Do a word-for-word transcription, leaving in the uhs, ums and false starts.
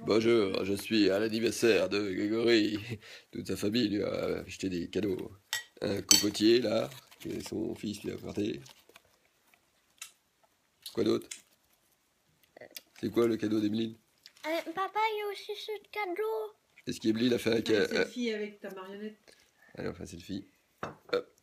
Bonjour, je suis à l'anniversaire de Grégory. Toute sa famille lui a acheté des cadeaux. Un cocotier là, que son fils lui a apporté. Quoi d'autre? C'est quoi le cadeau d'Emeline? Euh, papa, il y a aussi ce cadeau. Est-ce qu'Emeline a fait un Fais un cadeau? selfie avec ta marionnette. Allez, on fait un selfie. Hop.